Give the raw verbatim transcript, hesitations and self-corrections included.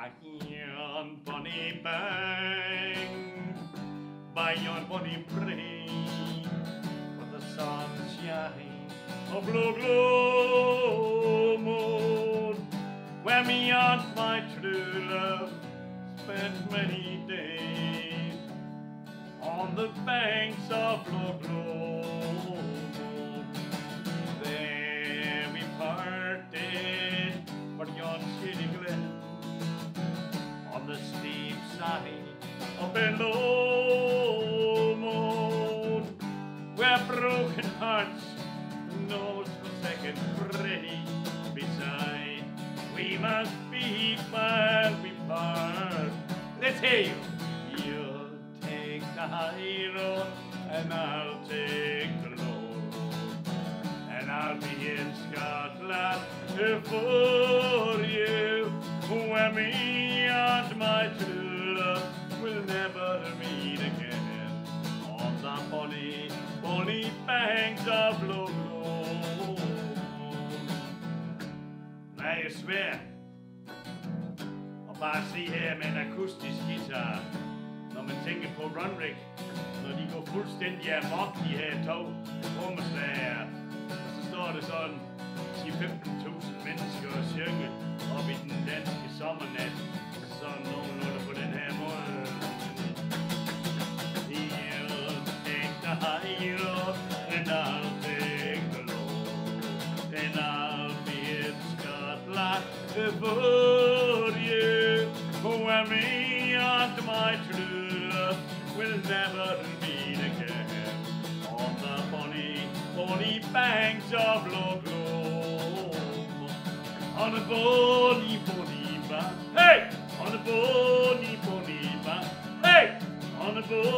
yon bonny bank, by yon bonny brae, for the sunshine of glow, glow moon, where me and my true love spent many days on the banks of glow, glow moon. There we parted for yon shady glen, on the steep side of a low moon, where broken hearts knows the second pretty beside. We must be while we part. Let's hear you. You'll take the high road and I'll take the low road, and I'll be in Scotland for you, where me and my true love will never meet again, on the bonny, bonny banks of Loch Lomond. Nej, svær. Og bare se her med en akustisk guitar, når man tænker på Runrig, når de går fuldstændig amok, de her to trommeslager. Og så står det sådan ti til femten tusind mennesker og synge op i den danske sommernat. Sådan nogenlunde på den her måde. He'll take the high road and I'll take the low, and I'll be in Scotland for you, where me and my true love will never meet again, on the bonny, bonny banks of Loch Lomond, on the bonny, bonny bank, hey, on the bonny, bonny bank, hey, on the bonny.